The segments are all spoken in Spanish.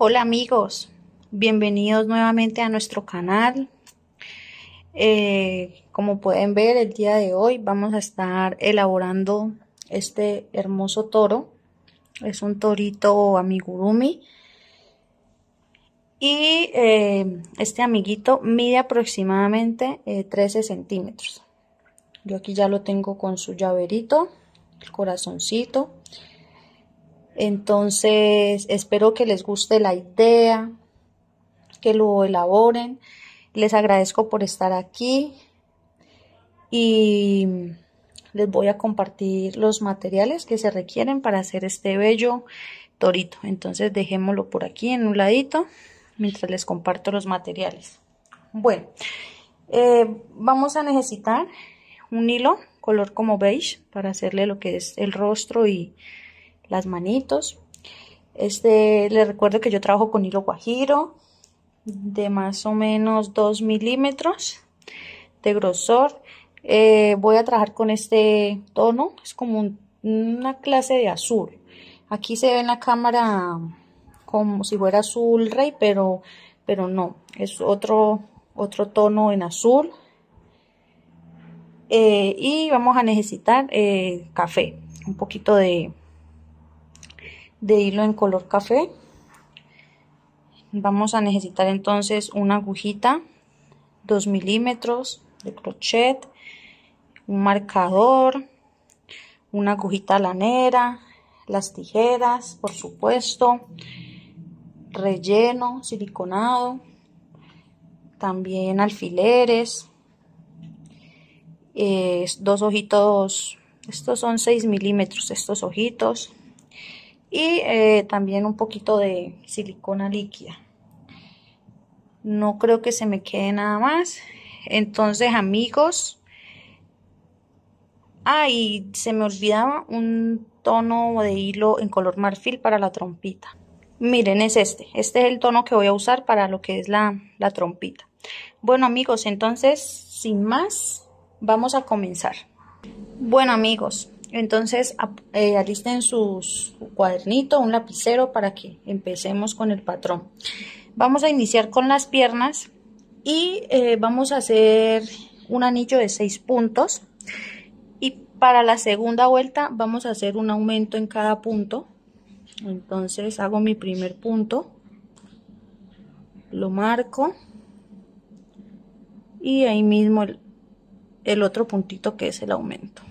Hola amigos, bienvenidos nuevamente a nuestro canal. Como pueden ver, el día de hoy vamos a estar elaborando este hermoso toro. Es un torito amigurumi y este amiguito mide aproximadamente 13 centímetros. Yo aquí ya lo tengo con su llaverito, el corazoncito. Entonces espero que les guste la idea, que lo elaboren. Les agradezco por estar aquí y les voy a compartir los materiales que se requieren para hacer este bello torito. Entonces dejémoslo por aquí en un ladito mientras les comparto los materiales. Bueno, vamos a necesitar un hilo color como beige para hacerle lo que es el rostro y las manitos. Les recuerdo que yo trabajo con hilo guajiro de más o menos 2 milímetros de grosor. Voy a trabajar con este tono, es como una clase de azul. Aquí se ve en la cámara como si fuera azul rey, pero no, es otro tono en azul. Y vamos a necesitar café, un poquito de hilo en color café. Vamos a necesitar entonces una agujita 2 milímetros de crochet, un marcador, una agujita lanera, las tijeras, por supuesto, relleno siliconado, también alfileres, dos ojitos, estos son 6 milímetros estos ojitos, y también un poquito de silicona líquida. No creo que se me quede nada más. Entonces amigos, y se me olvidaba un tono de hilo en color marfil para la trompita. Miren, es este es el tono que voy a usar para lo que es la trompita. Bueno amigos, entonces sin más vamos a comenzar. Bueno amigos, entonces alisten su cuadernito, un lapicero para que empecemos con el patrón. Vamos a iniciar con las piernas y vamos a hacer un anillo de 6 puntos. Y para la segunda vuelta vamos a hacer un aumento en cada punto. Entonces hago mi primer punto, lo marco y ahí mismo el otro puntito que es el aumento.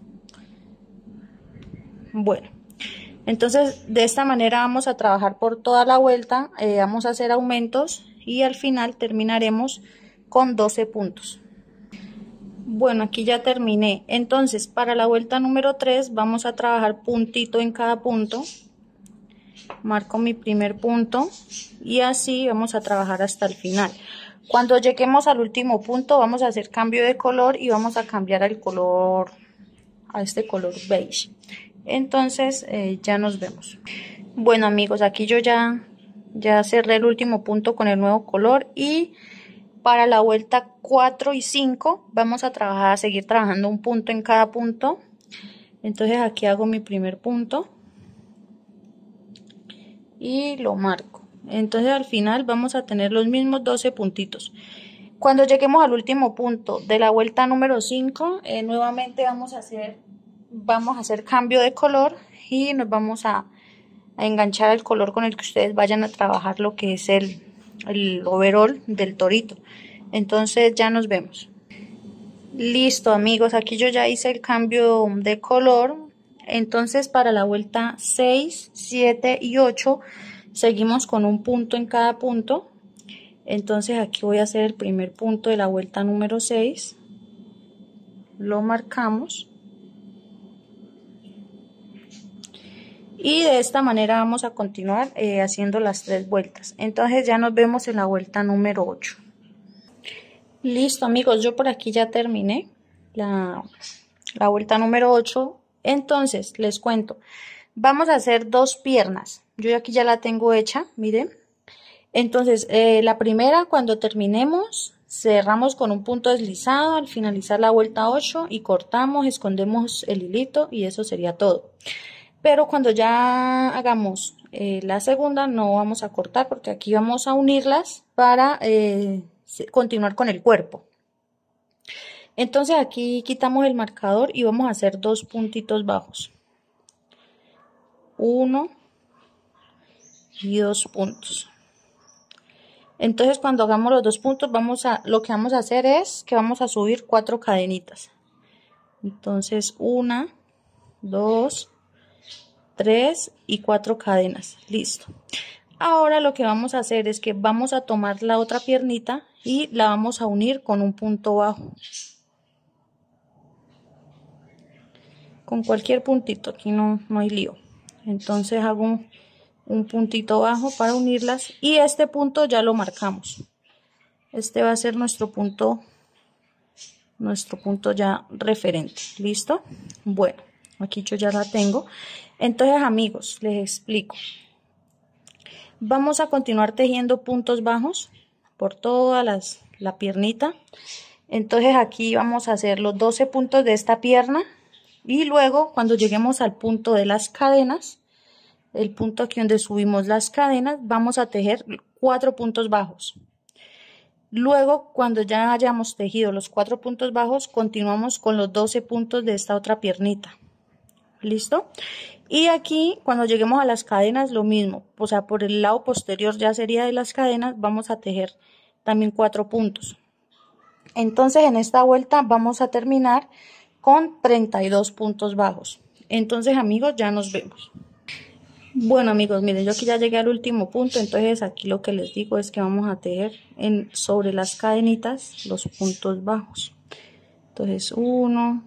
Bueno, entonces de esta manera vamos a trabajar por toda la vuelta, vamos a hacer aumentos y al final terminaremos con 12 puntos. Bueno, aquí ya terminé. Entonces para la vuelta número 3 vamos a trabajar puntito en cada punto. Marco mi primer punto y así vamos a trabajar hasta el final. Cuando lleguemos al último punto vamos a hacer cambio de color y vamos a cambiar el color a este color beige. Entonces ya nos vemos. Bueno amigos, aquí yo ya cerré el último punto con el nuevo color y para la vuelta 4 y 5 vamos a seguir trabajando un punto en cada punto. Entonces aquí hago mi primer punto y lo marco. Entonces al final vamos a tener los mismos 12 puntitos. Cuando lleguemos al último punto de la vuelta número 5, nuevamente vamos a hacer cambio de color y nos vamos a enganchar el color con el que ustedes vayan a trabajar lo que es el overall del torito. Entonces ya nos vemos. Listo amigos, aquí yo ya hice el cambio de color. Entonces para la vuelta 6, 7 y 8 seguimos con un punto en cada punto. Entonces aquí voy a hacer el primer punto de la vuelta número 6. Lo marcamos. Y de esta manera vamos a continuar haciendo las 3 vueltas. Entonces ya nos vemos en la vuelta número 8. Listo amigos, yo por aquí ya terminé la vuelta número 8. Entonces les cuento, vamos a hacer 2 piernas. Yo aquí ya la tengo hecha, miren. Entonces la primera, cuando terminemos, cerramos con un punto deslizado al finalizar la vuelta 8 y cortamos, escondemos el hilito y eso sería todo. Pero cuando ya hagamos la segunda no vamos a cortar porque aquí vamos a unirlas para continuar con el cuerpo. Entonces aquí quitamos el marcador y vamos a hacer 2 puntitos bajos. 1 y 2 puntos. Entonces cuando hagamos los 2 puntos lo que vamos a hacer es que vamos a subir 4 cadenitas. Entonces 1, 2, 3 y 4 cadenas. Listo. Ahora lo que vamos a hacer es que vamos a tomar la otra piernita y la vamos a unir con un punto bajo. Con cualquier puntito, aquí no hay lío. Entonces hago un puntito bajo para unirlas y este punto ya lo marcamos. Este va a ser nuestro punto ya referente. ¿Listo? Bueno, aquí yo ya la tengo. Entonces, amigos, les explico. Vamos a continuar tejiendo puntos bajos por toda la piernita. Entonces aquí vamos a hacer los 12 puntos de esta pierna y luego cuando lleguemos al punto de las cadenas, el punto aquí donde subimos las cadenas, vamos a tejer 4 puntos bajos. Luego, cuando ya hayamos tejido los 4 puntos bajos, continuamos con los 12 puntos de esta otra piernita. ¿Listo? Y aquí, cuando lleguemos a las cadenas, lo mismo. O sea, por el lado posterior ya sería de las cadenas, vamos a tejer también 4 puntos. Entonces, en esta vuelta vamos a terminar con 32 puntos bajos. Entonces, amigos, ya nos vemos. Bueno, amigos, miren, yo aquí ya llegué al último punto, entonces aquí lo que les digo es que vamos a tejer sobre las cadenitas los puntos bajos. Entonces, 1,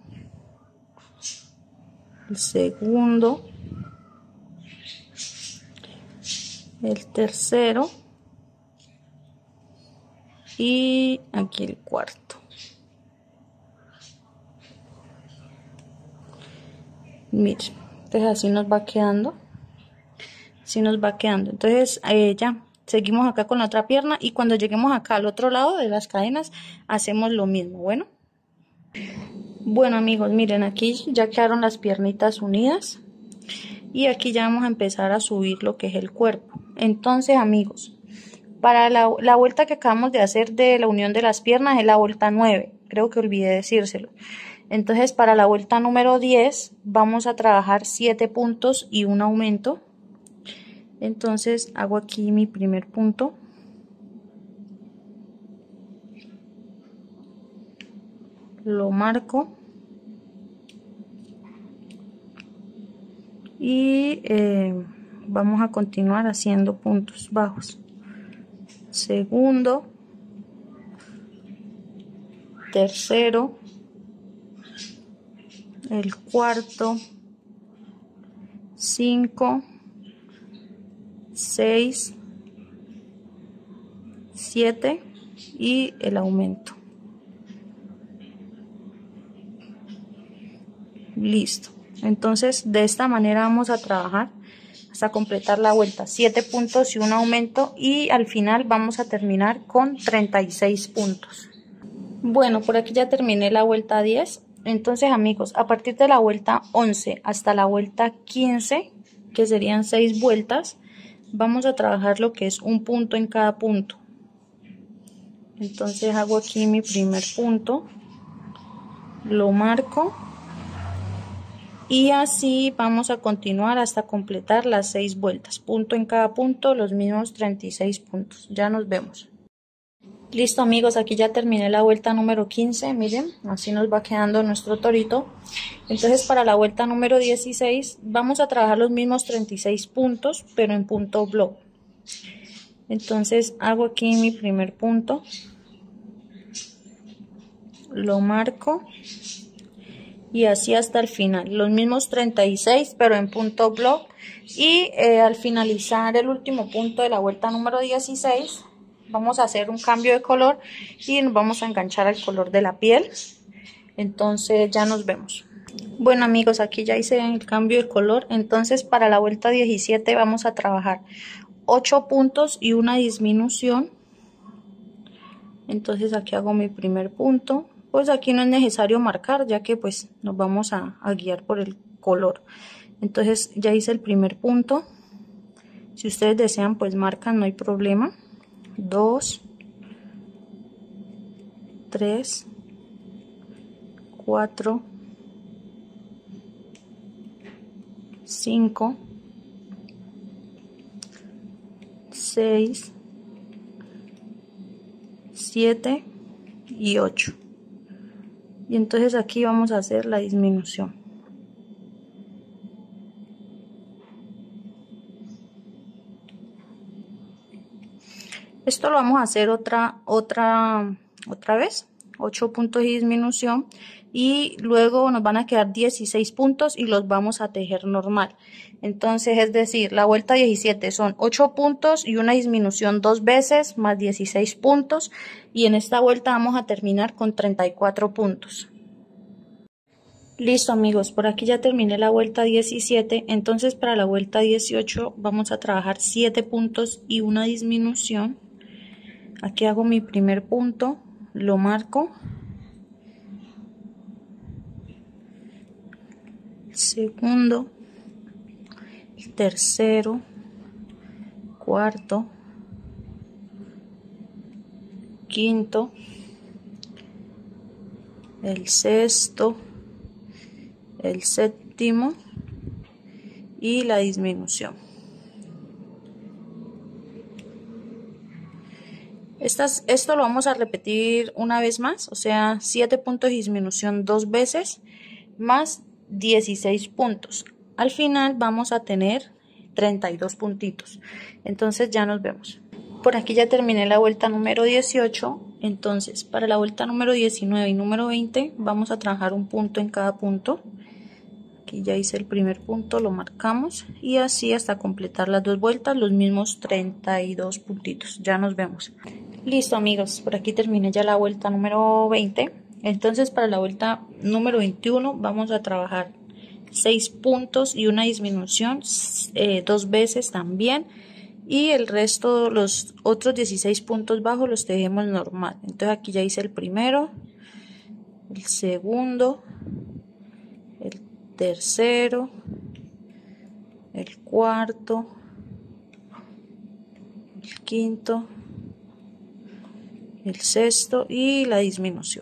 el segundo, el tercero y aquí el cuarto. Miren, entonces así nos va quedando. Entonces ya seguimos acá con la otra pierna y cuando lleguemos acá al otro lado de las cadenas hacemos lo mismo. Bueno amigos, miren, aquí ya quedaron las piernitas unidas y aquí ya vamos a empezar a subir lo que es el cuerpo. Entonces, amigos, para la vuelta que acabamos de hacer de la unión de las piernas es la vuelta 9, creo que olvidé decírselo. Entonces, para la vuelta número 10 vamos a trabajar 7 puntos y un aumento. Entonces hago aquí mi primer punto, lo marco y vamos a continuar haciendo puntos bajos. Segundo, tercero, el cuarto, 5, 6, 7 y el aumento. Listo. Entonces de esta manera vamos a trabajar hasta completar la vuelta. 7 puntos y un aumento y al final vamos a terminar con 36 puntos. Bueno, por aquí ya terminé la vuelta 10. Entonces, amigos, a partir de la vuelta 11 hasta la vuelta 15, que serían 6 vueltas, vamos a trabajar lo que es un punto en cada punto. Entonces hago aquí mi primer punto, lo marco y así vamos a continuar hasta completar las 6 vueltas. Punto en cada punto, los mismos 36 puntos. Ya nos vemos. Listo amigos, aquí ya terminé la vuelta número 15, miren, así nos va quedando nuestro torito. Entonces para la vuelta número 16 vamos a trabajar los mismos 36 puntos, pero en punto block. Entonces hago aquí mi primer punto, lo marco y así hasta el final, los mismos 36 pero en punto block. Y al finalizar el último punto de la vuelta número 16 vamos a hacer un cambio de color y nos vamos a enganchar al color de la piel. Entonces ya nos vemos. Bueno amigos, aquí ya hice el cambio de color. Entonces para la vuelta 17 vamos a trabajar 8 puntos y una disminución. Entonces aquí hago mi primer punto. Pues aquí no es necesario marcar ya que pues nos vamos a guiar por el color. Entonces ya hice el primer punto. Si ustedes desean, pues marcan, no hay problema. 2, 3, 4, 5, 6, 7 y 8. Y entonces aquí vamos a hacer la disminución. Esto lo vamos a hacer otra vez, 8 puntos y disminución, y luego nos van a quedar 16 puntos y los vamos a tejer normal. Entonces, es decir, la vuelta 17 son 8 puntos y una disminución 2 veces más 16 puntos, y en esta vuelta vamos a terminar con 34 puntos. Listo, amigos, por aquí ya terminé la vuelta 17, entonces para la vuelta 18 vamos a trabajar 7 puntos y una disminución. Aquí hago mi primer punto, lo marco, segundo, tercero, cuarto, quinto, el sexto, el séptimo y la disminución. Esto lo vamos a repetir una vez más, o sea, 7 puntos y disminución 2 veces más 16 puntos. Al final vamos a tener 32 puntitos. Entonces ya nos vemos. Por aquí ya terminé la vuelta número 18. Entonces para la vuelta número 19 y número 20 vamos a trabajar un punto en cada punto. Aquí ya hice el primer punto, lo marcamos y así hasta completar las dos vueltas, los mismos 32 puntitos. Ya nos vemos. Listo, amigos, por aquí terminé ya la vuelta número 20. Entonces para la vuelta número 21 vamos a trabajar 6 puntos y una disminución 2 veces también, y el resto, los otros 16 puntos bajos, los tejemos normal. Entonces aquí ya hice el primero, el segundo, el tercero, el cuarto, el quinto, el sexto y la disminución.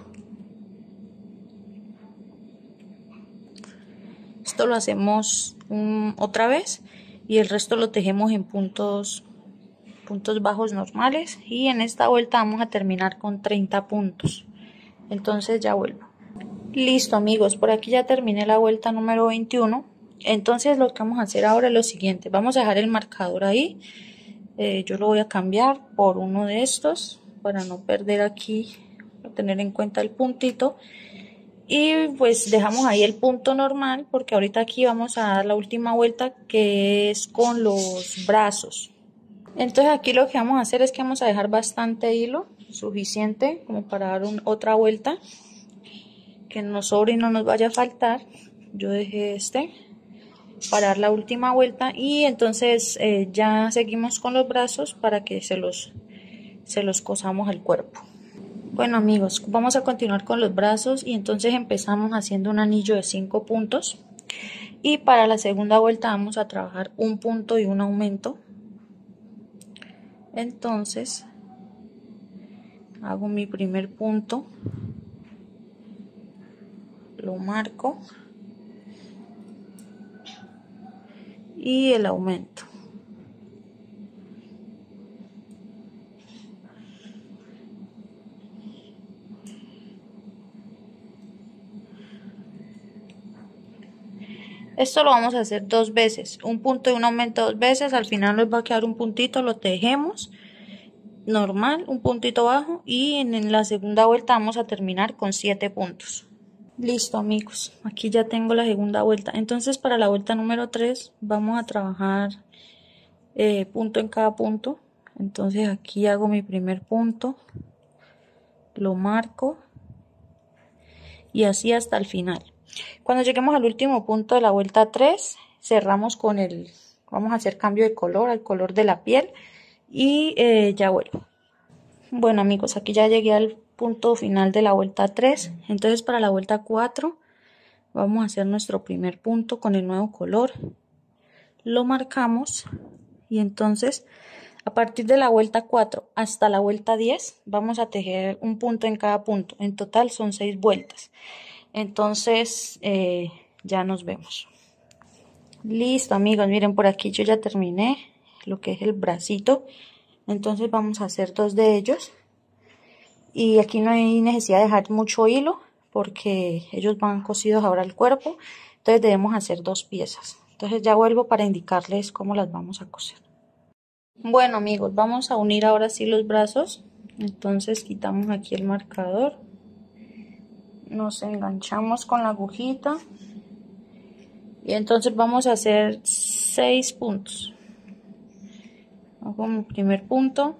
Esto lo hacemos otra vez y el resto lo tejemos en puntos bajos normales, y en esta vuelta vamos a terminar con 30 puntos. Entonces ya vuelvo. Listo, amigos, por aquí ya terminé la vuelta número 21. Entonces lo que vamos a hacer ahora es lo siguiente: vamos a dejar el marcador ahí. Yo lo voy a cambiar por uno de estos para no perder aquí, para tener en cuenta el puntito, y pues dejamos ahí el punto normal, porque ahorita aquí vamos a dar la última vuelta, que es con los brazos. Entonces aquí lo que vamos a hacer es que vamos a dejar bastante hilo, suficiente como para dar otra vuelta, que nos sobre y no nos vaya a faltar. Yo dejé para dar la última vuelta, y entonces ya seguimos con los brazos para que se los cosamos al cuerpo. Bueno, amigos, vamos a continuar con los brazos, y entonces empezamos haciendo un anillo de 5 puntos, y para la segunda vuelta vamos a trabajar un punto y un aumento. Entonces hago mi primer punto, lo marco y el aumento. Esto lo vamos a hacer 2 veces, un punto y un aumento 2 veces. Al final nos va a quedar un puntito, lo tejemos normal, un puntito bajo, y en la segunda vuelta vamos a terminar con 7 puntos. Listo, amigos, aquí ya tengo la segunda vuelta. Entonces para la vuelta número 3 vamos a trabajar punto en cada punto. Entonces aquí hago mi primer punto, lo marco y así hasta el final. Cuando lleguemos al último punto de la vuelta 3, cerramos con vamos a hacer cambio de color al color de la piel, y ya vuelvo. Bueno, amigos, aquí ya llegué al punto final de la vuelta 3. Entonces para la vuelta 4 Vamos a hacer nuestro primer punto con el nuevo color, lo marcamos y entonces a partir de la vuelta 4 hasta la vuelta 10 vamos a tejer un punto en cada punto. En total son 6 vueltas. Entonces ya nos vemos. Listo, amigos, miren, por aquí yo ya terminé lo que es el bracito. Entonces vamos a hacer 2 de ellos. Y aquí no hay necesidad de dejar mucho hilo porque ellos van cosidos ahora al cuerpo. Entonces debemos hacer 2 piezas. Entonces ya vuelvo para indicarles cómo las vamos a coser. Bueno, amigos, vamos a unir ahora sí los brazos. Entonces quitamos aquí el marcador. Nos enganchamos con la agujita. Y entonces vamos a hacer 6 puntos. Hago mi primer punto.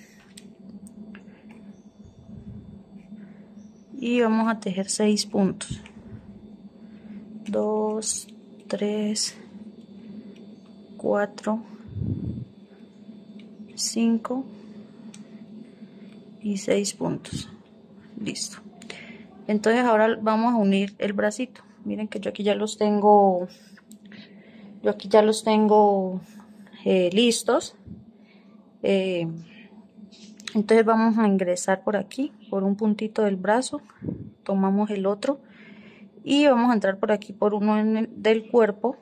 Y vamos a tejer 6 puntos. 2, 3, 4, 5 y 6 puntos. Listo. Entonces ahora vamos a unir el bracito. Miren que yo aquí ya los tengo. Listos. Entonces vamos a ingresar por aquí, por un puntito del brazo. Tomamos el otro. Y vamos a entrar por aquí por uno del cuerpo.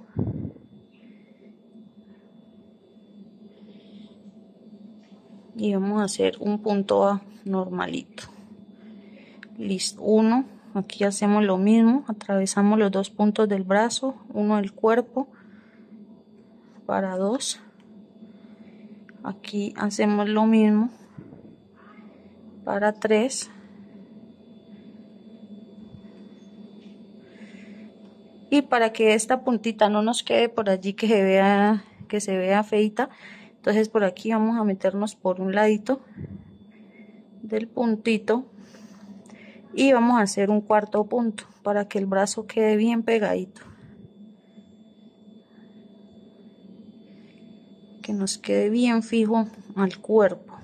Y vamos a hacer un punto normalito. Listo, uno. Aquí hacemos lo mismo. Atravesamos los 2 puntos del brazo, uno del cuerpo. Para 2. Aquí hacemos lo mismo. Para 3. Y para que esta puntita no nos quede por allí que se vea feita, entonces por aquí vamos a meternos por un ladito del puntito y vamos a hacer un cuarto punto para que el brazo quede bien pegadito, que nos quede bien fijo al cuerpo.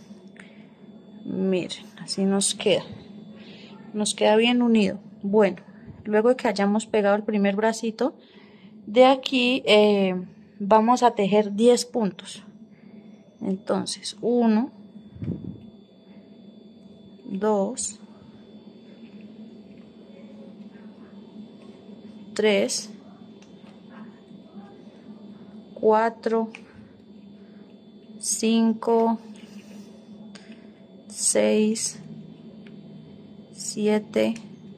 Miren, así nos queda bien unido. Bueno, luego de que hayamos pegado el primer bracito, de aquí vamos a tejer 10 puntos. Entonces 1, 2, 3, 4, 5, 6, 7,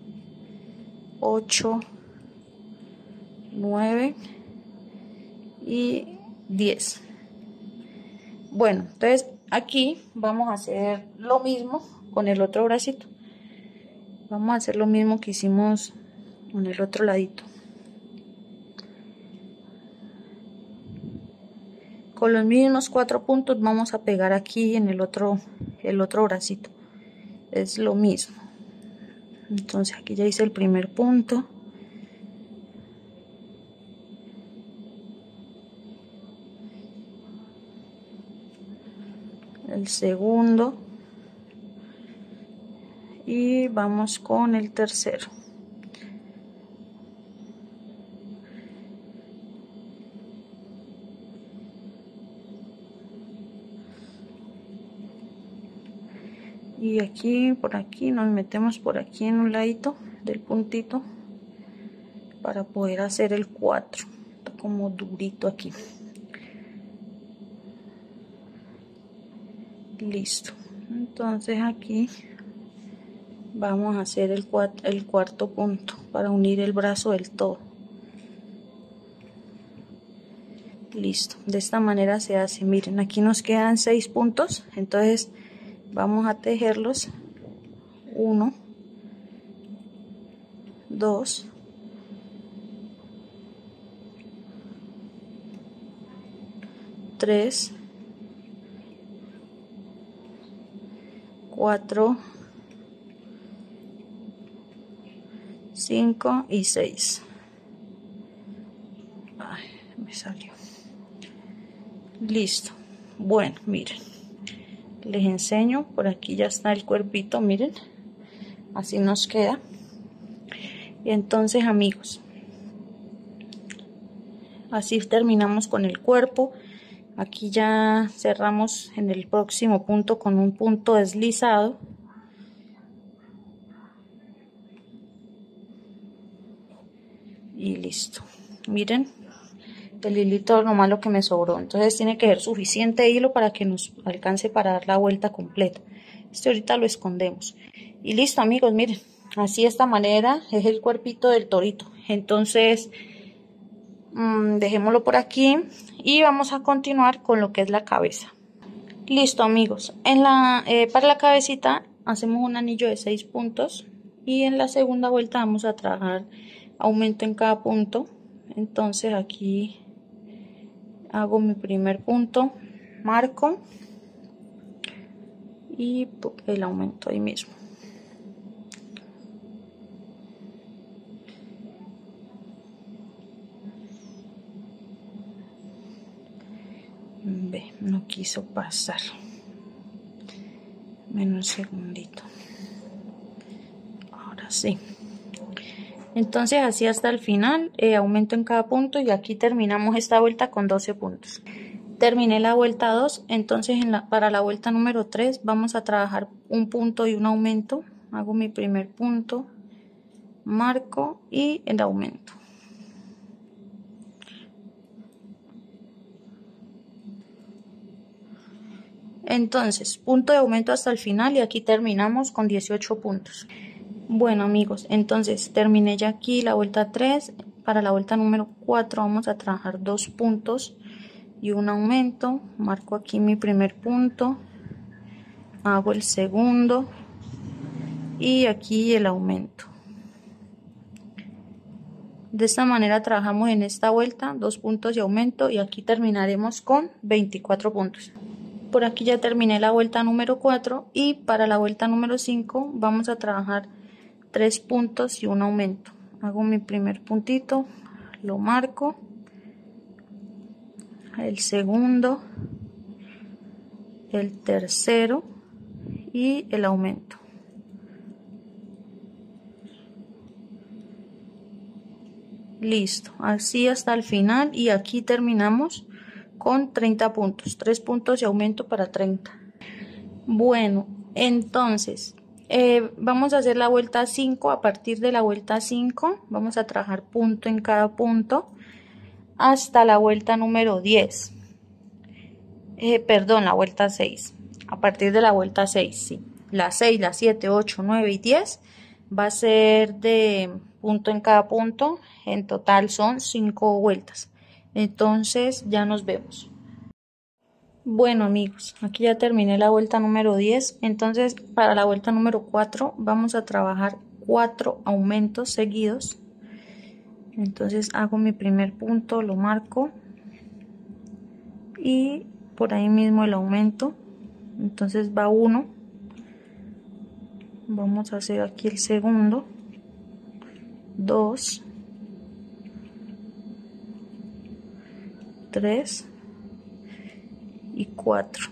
8, 9 y 10. Bueno, entonces aquí vamos a hacer lo mismo con el otro bracito. Vamos a hacer lo mismo que hicimos con el otro ladito. Con los mismos 4 puntos vamos a pegar aquí en el otro bracito. Es lo mismo. Entonces aquí ya hice el primer punto. El segundo. Y vamos con el tercero. Y aquí, por aquí, nos metemos por aquí en un ladito del puntito para poder hacer el 4. Está como durito aquí. Listo. Entonces aquí vamos a hacer el cuarto punto para unir el brazo del todo. Listo. De esta manera se hace. Miren, aquí nos quedan 6 puntos. Entonces vamos a tejerlos 1, 2, 3, 4, 5 y 6. Ay, me salió. Listo. Bueno, miren. Les enseño, por aquí ya está el cuerpito, miren. Así nos queda. Entonces, amigos, así terminamos con el cuerpo. Aquí ya cerramos en el próximo punto con un punto deslizado. Y listo. Miren el hilito, lo malo que me sobró. Entonces tiene que ser suficiente hilo para que nos alcance para dar la vuelta completa. Este ahorita lo escondemos. Y listo, amigos, miren. Así de esta manera es el cuerpito del torito. Entonces dejémoslo por aquí y vamos a continuar con lo que es la cabeza. Listo, amigos, para la cabecita hacemos un anillo de 6 puntos y en la segunda vuelta vamos a trabajar aumento en cada punto. Entonces aquí hago mi primer punto, marco y el aumento ahí mismo. Ve, no quiso pasar. Menos un segundito. Ahora sí. Entonces así hasta el final, aumento en cada punto y aquí terminamos esta vuelta con 12 puntos. Terminé la vuelta 2, entonces para la vuelta número 3 vamos a trabajar un punto y un aumento. Hago mi primer punto, marco y el aumento. Entonces, punto de aumento hasta el final y aquí terminamos con 18 puntos. Bueno, amigos, entonces terminé ya aquí la vuelta 3. Para la vuelta número 4 vamos a trabajar 2 puntos y un aumento. Marco aquí mi primer punto, hago el segundo y aquí el aumento. De esta manera trabajamos en esta vuelta 2 puntos y aumento y aquí terminaremos con 24 puntos. Por aquí ya terminé la vuelta número 4 y para la vuelta número 5 vamos a trabajar 3 puntos y un aumento. Hago mi primer puntito, lo marco, el segundo, el tercero y el aumento. Listo, así hasta el final y aquí terminamos con 30 puntos, 3 puntos y aumento para 30. Bueno, entonces vamos a hacer la vuelta 5. A partir de la vuelta 5 vamos a trabajar punto en cada punto hasta la vuelta número 10. Perdón, la vuelta 6. A partir de la vuelta 6, sí. La 6, la 7, 8, 9 y 10 va a ser de punto en cada punto. En total son 5 vueltas. Entonces ya nos vemos. Bueno, amigos, aquí ya terminé la vuelta número 10. Entonces para la vuelta número 4 vamos a trabajar 4 aumentos seguidos. Entonces hago mi primer punto, lo marco y por ahí mismo el aumento. Entonces va 1. Vamos a hacer aquí el segundo, 2, 3 y 4.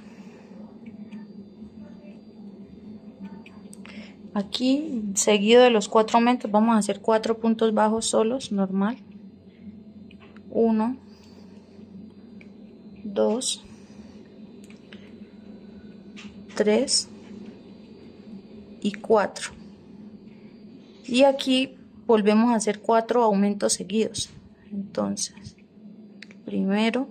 Aquí seguido de los 4 aumentos vamos a hacer 4 puntos bajos solos, normal. 1, 2, 3 y 4. Y aquí volvemos a hacer 4 aumentos seguidos. Entonces, primero,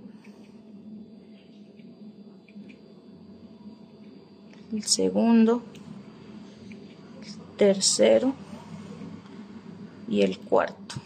el segundo, el tercero y el cuarto.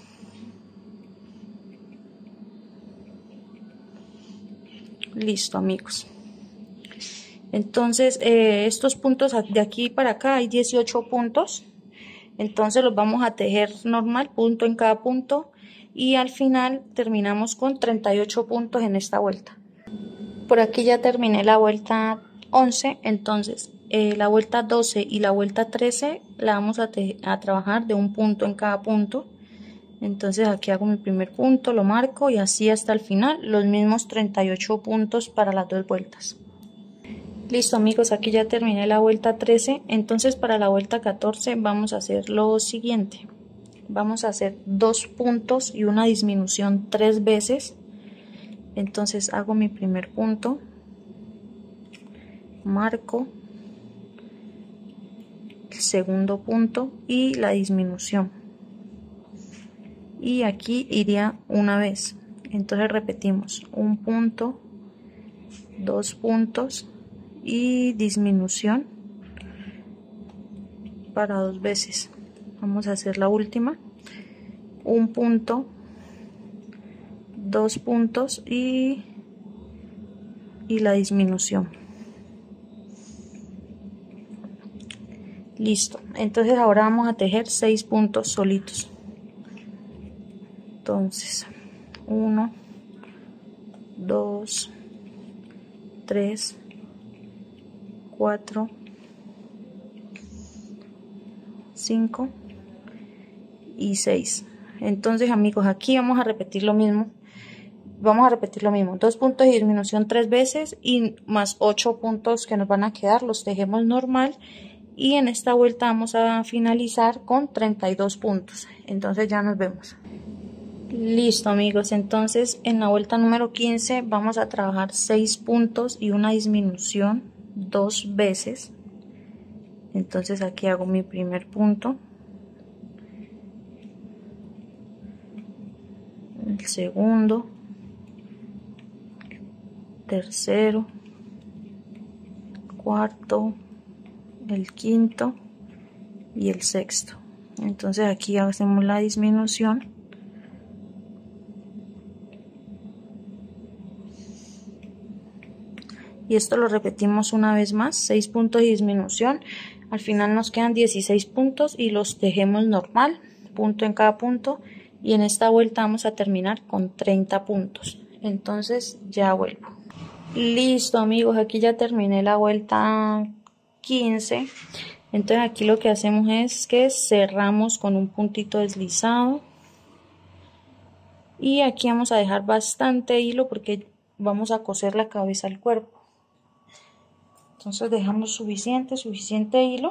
Listo, amigos. Entonces estos puntos de aquí para acá hay 18 puntos. Entonces los vamos a tejer normal, punto en cada punto, y al final terminamos con 38 puntos en esta vuelta. Por aquí ya terminé la vuelta 11, entonces la vuelta 12 y la vuelta 13 la vamos a trabajar de un punto en cada punto. Entonces aquí hago mi primer punto, lo marco y así hasta el final, los mismos 38 puntos para las 2 vueltas. Listo, amigos, aquí ya terminé la vuelta 13, entonces para la vuelta 14 vamos a hacer lo siguiente. vamos a hacer 2 puntos y una disminución 3 veces. Entonces hago mi primer punto, marco el segundo punto y la disminución, y aquí iría una vez. Entonces repetimos un punto, 2 puntos y disminución para 2 veces. Vamos a hacer la última, un punto, 2 puntos y la disminución. Listo, entonces ahora vamos a tejer 6 puntos solitos. Entonces 1, 2, 3, 4, 5 y 6. Entonces, amigos, aquí vamos a repetir lo mismo. 2 puntos y disminución 3 veces y más 8 puntos que nos van a quedar, los tejemos normal, y en esta vuelta vamos a finalizar con 32 puntos. Entonces ya nos vemos. Listo, amigos, entonces en la vuelta número 15 vamos a trabajar 6 puntos y una disminución 2 veces. Entonces aquí hago mi primer punto, el segundo, tercero, cuarto, el quinto y el sexto. Entonces aquí hacemos la disminución y esto lo repetimos una vez más, 6 puntos y disminución. Al final nos quedan 16 puntos y los tejemos normal, punto en cada punto, y en esta vuelta vamos a terminar con 30 puntos. Entonces ya vuelvo. Listo, amigos, aquí ya terminé la vuelta 15. Entonces aquí lo que hacemos es que cerramos con un puntito deslizado y aquí vamos a dejar bastante hilo porque vamos a coser la cabeza al cuerpo. Entonces dejamos suficiente hilo.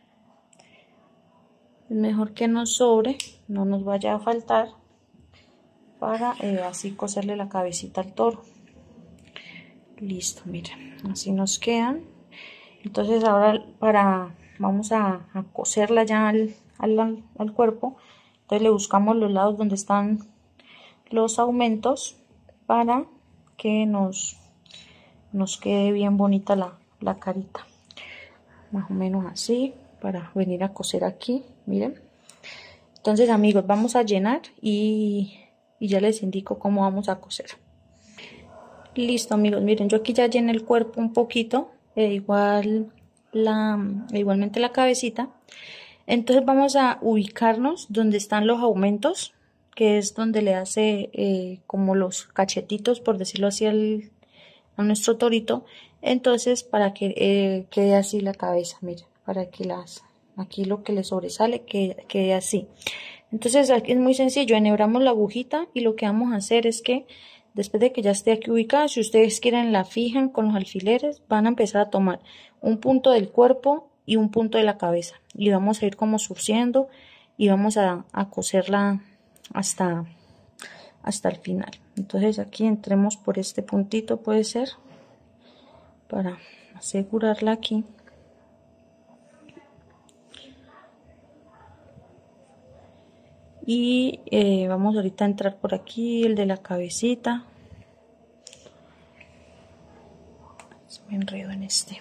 Es mejor que nos sobre, no nos vaya a faltar, para así coserle la cabecita al toro. Listo, miren, así nos quedan. Entonces ahora vamos a coserla ya al cuerpo. Entonces le buscamos los lados donde están los aumentos para que nos quede bien bonita la carita. Más o menos así, para venir a coser aquí, miren. Entonces, amigos, vamos a llenar y ya les indico cómo vamos a coser. Listo, amigos, miren, yo aquí ya llené el cuerpo un poquito, igualmente la cabecita. Entonces vamos a ubicarnos donde están los aumentos, que es donde le hace como los cachetitos, por decirlo así, a nuestro torito. Entonces, para que quede así la cabeza, miren, para que aquí lo que le sobresale quede así. Entonces aquí es muy sencillo, enhebramos la agujita y lo que vamos a hacer es que después de que ya esté aquí ubicada, si ustedes quieren la fijan con los alfileres, van a empezar a tomar un punto del cuerpo y un punto de la cabeza y vamos a ir como surciendo y vamos a coserla hasta el final. Entonces aquí entremos por este puntito, puede ser, para asegurarla aquí. Y vamos ahorita a entrar por aquí, el de la cabecita. Me enredo en este.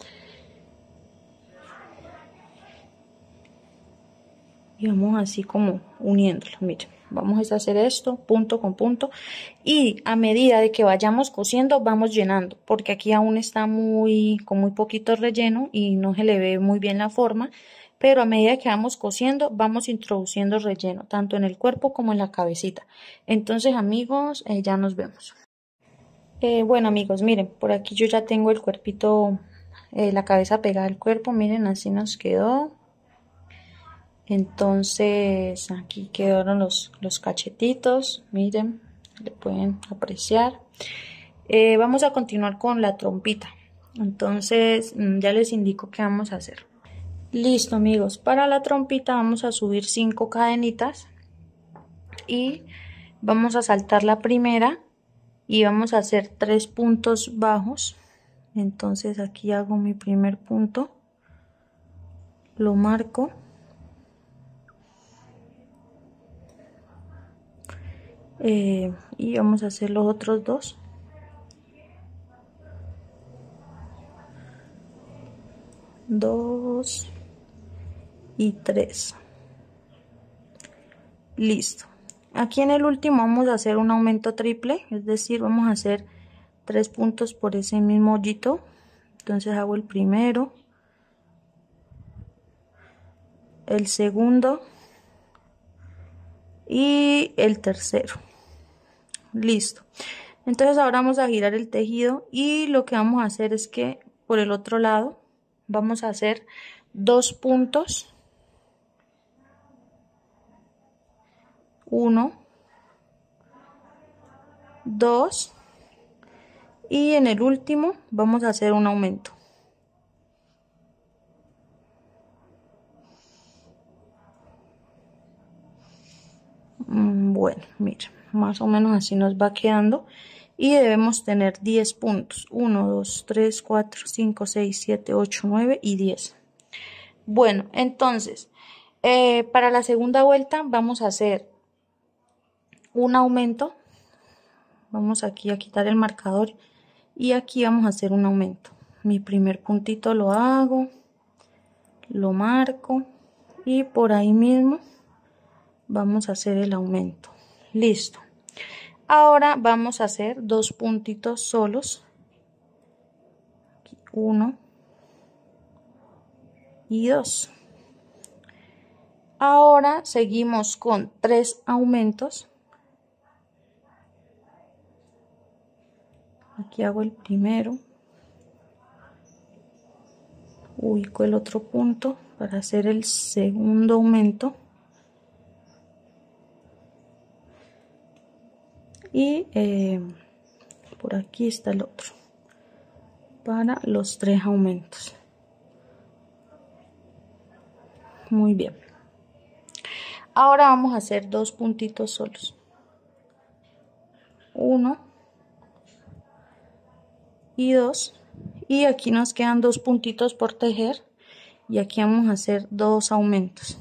Y vamos así como uniéndolo, miren. Vamos a hacer esto punto con punto y a medida de que vayamos cosiendo vamos llenando, porque aquí aún está con muy poquito relleno y no se le ve muy bien la forma, pero a medida que vamos cosiendo vamos introduciendo relleno tanto en el cuerpo como en la cabecita. Entonces, amigos, ya nos vemos. Bueno, amigos, miren, por aquí yo ya tengo el cuerpito, la cabeza pegada al cuerpo, miren, así nos quedó. Entonces aquí quedaron los cachetitos, miren, le pueden apreciar. Vamos a continuar con la trompita. Entonces ya les indico qué vamos a hacer. Listo, amigos, para la trompita vamos a subir 5 cadenitas y vamos a saltar la primera y vamos a hacer 3 puntos bajos. Entonces aquí hago mi primer punto, lo marco y vamos a hacer los otros dos. Dos y 3. Listo. Aquí en el último vamos a hacer un aumento triple, es decir, vamos a hacer 3 puntos por ese mismo hoyito. Entonces hago el primero, el segundo y el tercero. Listo. Entonces ahora vamos a girar el tejido y lo que vamos a hacer es que por el otro lado vamos a hacer 2 puntos, 1, 2 y en el último vamos a hacer un aumento. Bueno, mira, más o menos así nos va quedando y debemos tener 10 puntos, 1, 2, 3, 4, 5, 6, 7, 8, 9 y 10. Bueno, entonces, para la segunda vuelta vamos a hacer un aumento. Vamos aquí a quitar el marcador y aquí vamos a hacer un aumento. Mi primer puntito lo hago, lo marco y por ahí mismo vamos a hacer el aumento. Listo. Ahora vamos a hacer 2 puntitos solos, 1 y 2. Ahora seguimos con 3 aumentos. Aquí hago el primero, ubico el otro punto para hacer el segundo aumento y por aquí está el otro para los 3 aumentos. Muy bien. Ahora vamos a hacer 2 puntitos solos, 1 y 2 y aquí nos quedan 2 puntitos por tejer y aquí vamos a hacer 2 aumentos.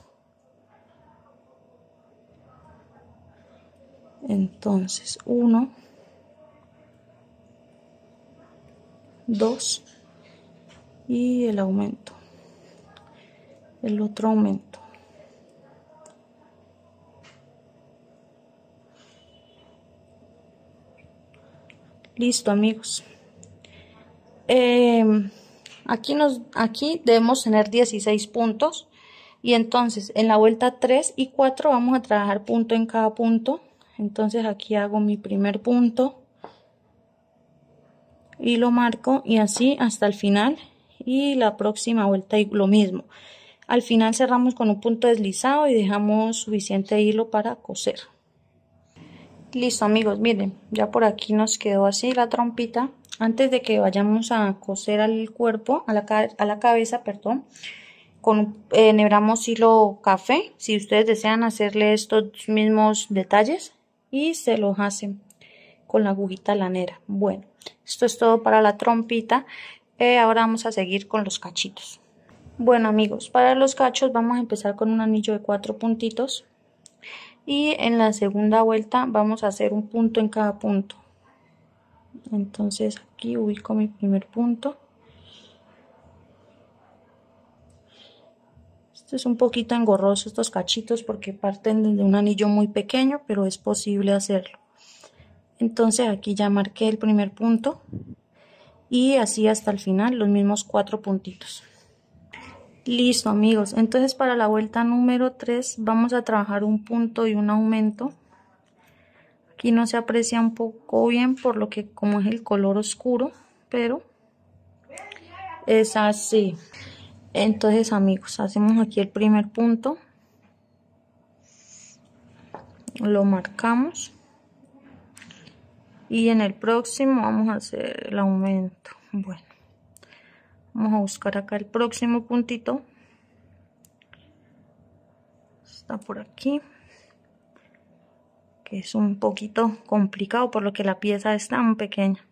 Entonces 1, 2 y el aumento, el otro aumento. Listo, amigos. Aquí debemos tener 16 puntos y entonces en la vuelta 3 y 4 vamos a trabajar punto en cada punto. Entonces aquí hago mi primer punto y lo marco y así hasta el final y la próxima vuelta y lo mismo. Al final cerramos con un punto deslizado y dejamos suficiente hilo para coser. Listo, amigos, miren, ya por aquí nos quedó así la trompita. Antes de que vayamos a coser al cuerpo, a la cabeza, perdón, enhebramos hilo café, si ustedes desean hacerle estos mismos detalles, y se los hacen con la agujita lanera. Bueno, esto es todo para la trompita. Ahora vamos a seguir con los cachitos. Bueno, amigos, para los cachos vamos a empezar con un anillo de 4 puntitos. Y en la segunda vuelta vamos a hacer un punto en cada punto. Entonces aquí ubico mi primer punto. Esto es un poquito engorroso estos cachitos porque parten de un anillo muy pequeño, pero es posible hacerlo. Entonces aquí ya marqué el primer punto y así hasta el final los mismos 4 puntitos. Listo, amigos, entonces para la vuelta número 3 vamos a trabajar un punto y un aumento. Aquí no se aprecia un poco bien por lo que como es el color oscuro, pero es así. Entonces, amigos, hacemos aquí el primer punto, lo marcamos y en el próximo vamos a hacer el aumento. Bueno, vamos a buscar acá el próximo puntito está por aquí, que es un poquito complicado por lo que la pieza es tan pequeña.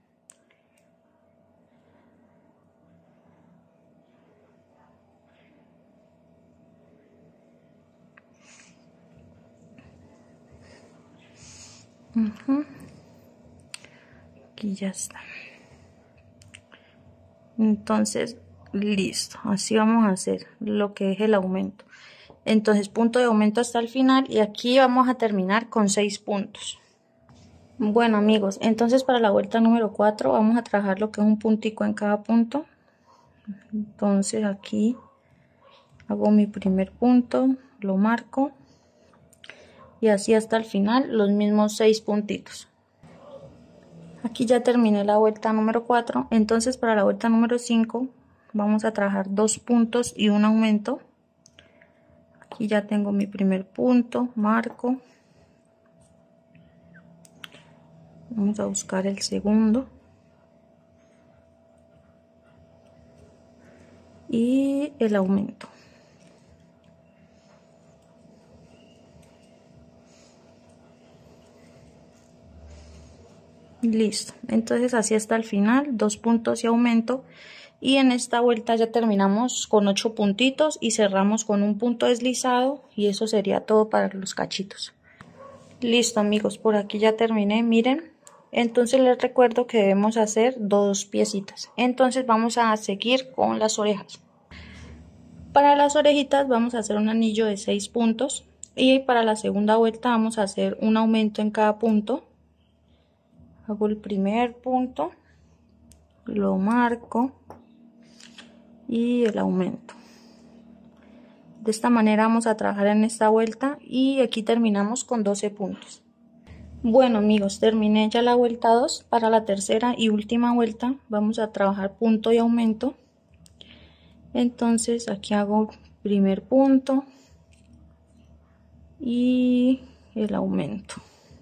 Aquí ya está. Entonces, listo, así vamos a hacer lo que es el aumento. Entonces, punto de aumento hasta el final, y aquí vamos a terminar con 6 puntos. Bueno amigos, entonces para la vuelta número 4 vamos a trabajar lo que es un puntico en cada punto. Entonces aquí hago mi primer punto, lo marco, y así hasta el final los mismos 6 puntitos. Aquí ya terminé la vuelta número 4, entonces para la vuelta número 5 vamos a trabajar 2 puntos y un aumento. Aquí ya tengo mi primer punto, marco. Vamos a buscar el segundo. Y el aumento. Listo, entonces así hasta el final, 2 puntos y aumento, y en esta vuelta ya terminamos con 8 puntitos y cerramos con un punto deslizado, y eso sería todo para los cachitos. Listo amigos, por aquí ya terminé, miren. Entonces les recuerdo que debemos hacer 2 piecitas. Entonces vamos a seguir con las orejas. Para las orejitas vamos a hacer un anillo de 6 puntos, y para la segunda vuelta vamos a hacer un aumento en cada punto. Hago el primer punto, lo marco y el aumento. De esta manera vamos a trabajar en esta vuelta, y aquí terminamos con 12 puntos. Bueno amigos, terminé ya la vuelta 2. Para la tercera y última vuelta vamos a trabajar punto y aumento. Entonces aquí hago primer punto y el aumento.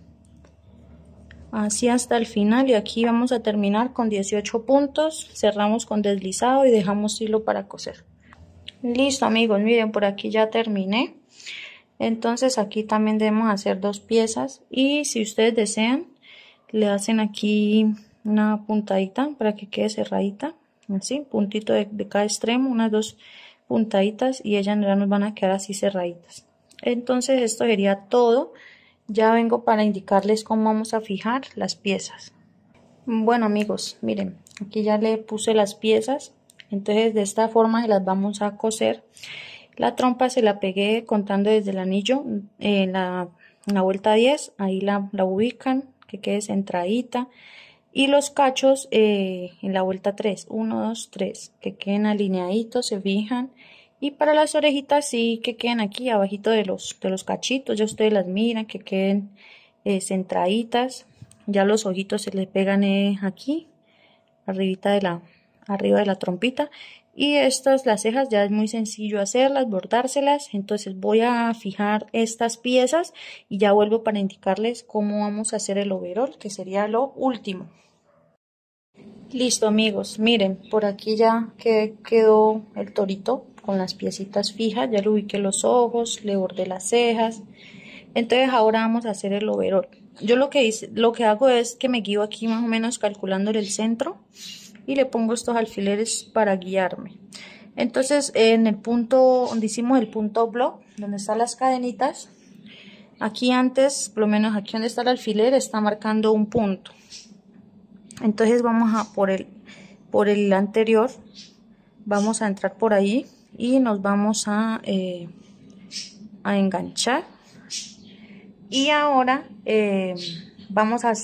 Así hasta el final, y aquí vamos a terminar con 18 puntos. Cerramos con deslizado y dejamos hilo para coser. Listo amigos, miren, por aquí ya terminé. Entonces aquí también debemos hacer 2 piezas, y si ustedes desean le hacen aquí una puntadita para que quede cerradita, así, puntito de cada extremo, unas 2 puntaditas, y ellas ya nos van a quedar así cerraditas. Entonces esto sería todo. Ya vengo para indicarles cómo vamos a fijar las piezas. Bueno amigos, miren, aquí ya le puse las piezas. Entonces de esta forma las vamos a coser. La trompa se la pegué contando desde el anillo en la vuelta 10. Ahí la ubican, que quede centradita. Y los cachos en la vuelta 3, 1, 2, 3, que queden alineaditos, se fijan. Y para las orejitas sí que queden aquí abajito de los cachitos, ya ustedes las miran, que queden centraditas. Ya los ojitos se les pegan aquí, arriba de la trompita. Y estas, las cejas, ya es muy sencillo hacerlas, bordárselas. Entonces voy a fijar estas piezas y ya vuelvo para indicarles cómo vamos a hacer el overol, que sería lo último. Listo amigos, miren, por aquí ya quedó el torito con las piecitas fijas. Ya le ubiqué los ojos, le bordé las cejas. Entonces ahora vamos a hacer el overol. Yo lo que hago es que me guío aquí más o menos calculando el centro, y le pongo estos alfileres para guiarme. Entonces en el punto donde hicimos el punto block, donde están las cadenitas, aquí antes, por lo menos aquí donde está el alfiler, está marcando un punto. Entonces vamos a por el anterior, vamos a entrar por ahí y nos vamos a enganchar. Y ahora vamos a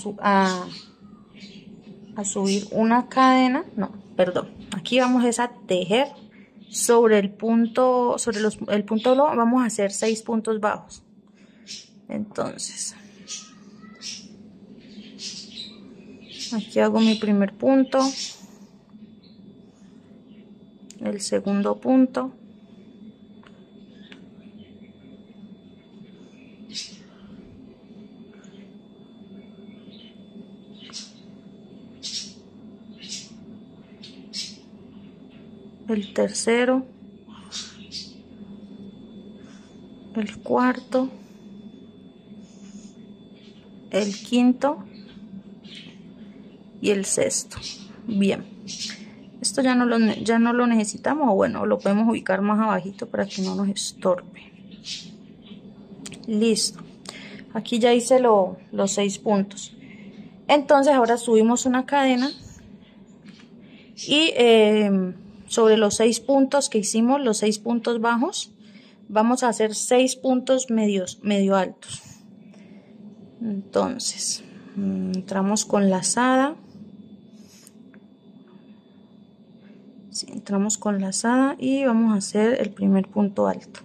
subir una cadena, no, perdón, aquí vamos a tejer sobre el punto, el punto block, vamos a hacer 6 puntos bajos. Entonces aquí hago mi primer punto, el segundo punto, el tercero, el cuarto, el quinto y el sexto. Bien, esto ya no lo necesitamos, o bueno, lo podemos ubicar más abajito para que no nos estorbe. Listo, aquí ya hice los 6 puntos. Entonces ahora subimos una cadena y sobre los 6 puntos que hicimos, los 6 puntos bajos, vamos a hacer 6 puntos medio altos. Entonces entramos con lazada. Sí, entramos con lazada y vamos a hacer el primer punto alto.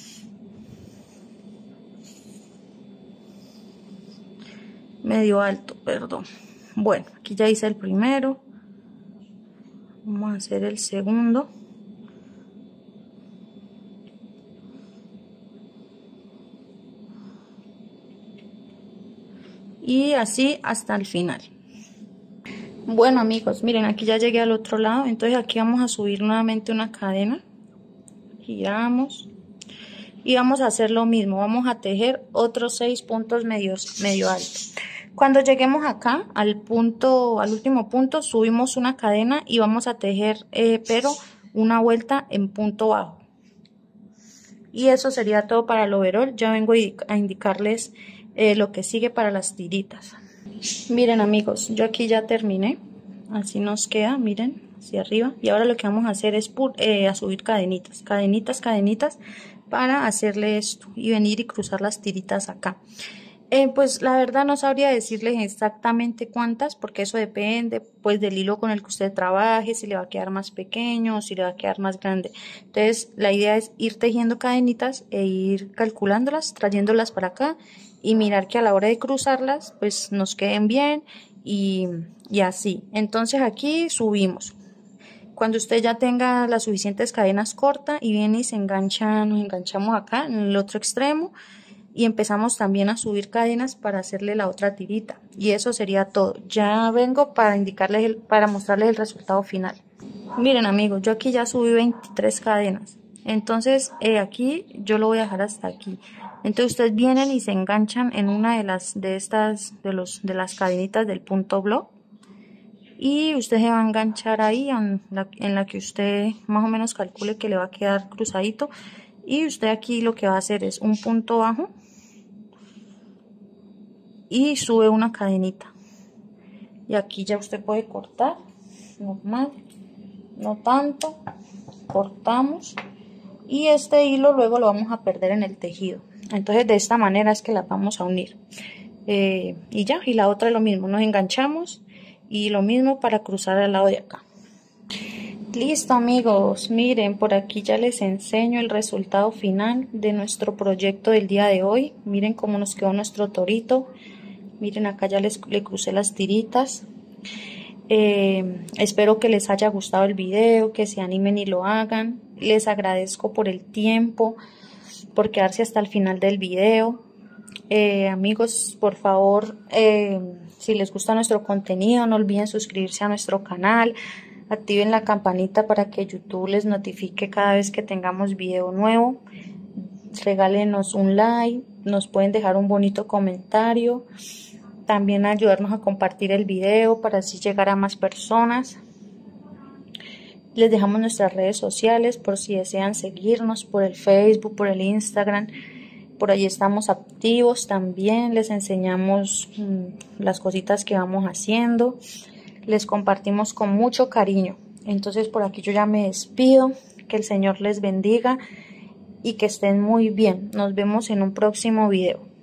Medio alto, perdón. Bueno, aquí ya hice el primero. Vamos a hacer el segundo. Y así hasta el final. Bueno amigos, miren, aquí ya llegué al otro lado. Entonces aquí vamos a subir nuevamente una cadena. Giramos. Y vamos a hacer lo mismo. Vamos a tejer otros 6 puntos medio altos. Cuando lleguemos acá al último punto, subimos una cadena y vamos a tejer pero una vuelta en punto bajo. Y eso sería todo para el overol. Ya vengo a indicarles lo que sigue para las tiritas. Miren amigos, yo aquí ya terminé. Así nos queda, miren, hacia arriba. Y ahora lo que vamos a hacer es a subir cadenitas, cadenitas para hacerle esto y venir y cruzar las tiritas acá. Pues la verdad no sabría decirles exactamente cuántas, porque eso depende pues del hilo con el que usted trabaje, si le va a quedar más pequeño o si le va a quedar más grande. Entonces la idea es ir tejiendo cadenitas e ir calculándolas, trayéndolas para acá y mirar que a la hora de cruzarlas pues nos queden bien y así. Entonces aquí subimos. Cuando usted ya tenga las suficientes cadenas cortas y viene y nos enganchamos acá en el otro extremo. Y empezamos también a subir cadenas para hacerle la otra tirita. Y eso sería todo. Ya vengo para indicarles, para mostrarles el resultado final. Miren amigos, yo aquí ya subí 23 cadenas. Entonces aquí yo lo voy a dejar hasta aquí. Entonces ustedes vienen y se enganchan en una de las cadenitas del punto block. Y usted se va a enganchar ahí en la que usted más o menos calcule que le va a quedar cruzadito. Y usted aquí lo que va a hacer es un punto bajo y sube una cadenita. Y aquí ya usted puede cortar, normal, no tanto, cortamos. Y este hilo luego lo vamos a perder en el tejido. Entonces de esta manera es que las vamos a unir. Y ya, y la otra es lo mismo, nos enganchamos y lo mismo para cruzar al lado de acá. Listo amigos, miren, por aquí ya les enseño el resultado final de nuestro proyecto del día de hoy. Miren cómo nos quedó nuestro torito. Miren, acá ya le crucé las tiritas. Espero que les haya gustado el video, que se animen y lo hagan. Les agradezco por el tiempo, por quedarse hasta el final del video. Amigos, por favor, si les gusta nuestro contenido, no olviden suscribirse a nuestro canal. Activen la campanita para que YouTube les notifique cada vez que tengamos video nuevo. Regálenos un like, nos pueden dejar un bonito comentario. También ayudarnos a compartir el video para así llegar a más personas. Les dejamos nuestras redes sociales por si desean seguirnos, por el Facebook, por el Instagram. Por allí estamos activos también. Les enseñamos las cositas que vamos haciendo. Les compartimos con mucho cariño. Entonces por aquí yo ya me despido. Que el Señor les bendiga y que estén muy bien. Nos vemos en un próximo video.